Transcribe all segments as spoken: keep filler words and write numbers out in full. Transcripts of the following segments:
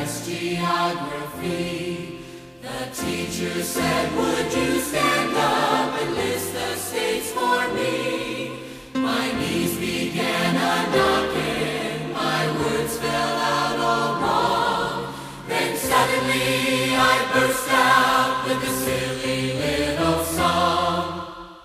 test geography. The teacher said, would you stand up and list the states for me? My knees began a-knocking, my words fell out all wrong. Then suddenly I burst out with a silly little song.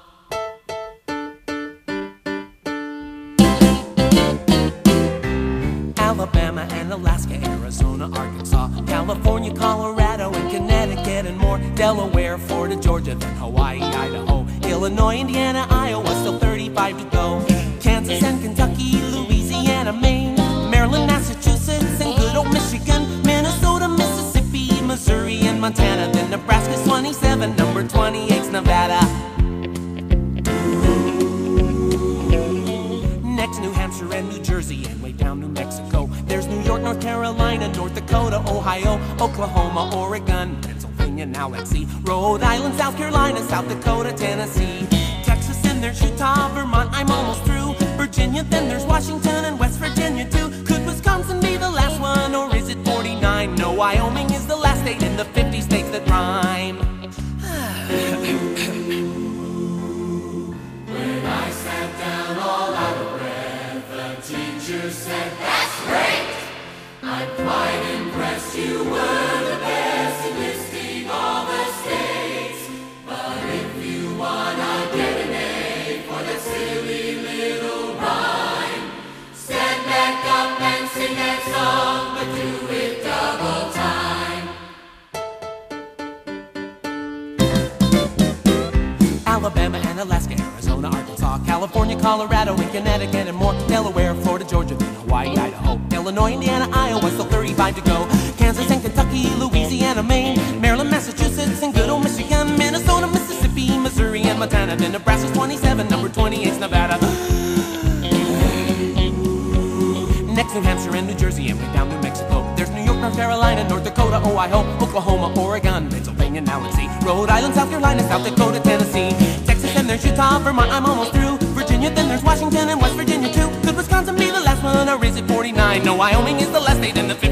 Alabama and Alaska, Arizona, Arkansas, California, Colorado, and Connecticut and more. Delaware, Florida, Georgia, then Hawaii, Idaho, Illinois, Indiana, Iowa, still thirty-five to go. Kansas and Kentucky, Louisiana, Maine, Maryland, Massachusetts, and good old Michigan, Minnesota, Mississippi, Missouri, and Montana. Then Nebraska's twenty-seven, number twenty-eight's Nevada. Next, New Hampshire and New Jersey, and way down New Mexico. There's New York, North Carolina, North Dakota, Ohio, Oklahoma, Oregon, Pennsylvania, now let's see, Rhode Island, South Carolina, South Dakota, Tennessee, Texas, and there's Utah, Vermont, I'm almost through, Virginia, then there's Washington and West Virginia too. Could Wisconsin be the last one, or is it forty-nine? No, Wyoming is the last state in the fifty states that rhyme. When I sat down all out of breath, the teacher said, that's great! I'm quite impressed, you were the best in listing all the states. But if you wanna get an A for that silly little rhyme, stand back up and sing that song, but do it double time. Alabama and Alaska, Arizona, Arkansas, California, Colorado, and Connecticut and more. Delaware, Florida, Georgia, then Hawaii, Idaho, Illinois, Indiana, Iowa, still thirty-five to go. Kansas and Kentucky, Louisiana, Maine, Maryland, Massachusetts, and good old Michigan, Minnesota, Mississippi, Missouri, and Montana. Then Nebraska's twenty-seven, number twenty-eight's Nevada. Next, New Hampshire and New Jersey, and way down New Mexico. There's New York, North Carolina, North Dakota, Ohio, Oklahoma, Oregon, Pennsylvania, now let's see, Rhode Island, South Carolina, South Dakota, Tennessee, Texas, and there's Utah, Vermont, I'm almost through, Virginia, then there's Washington and West Virginia too. Could Wisconsin be the last one, or is it forty-nine? No, Wyoming is the last state in the fifty.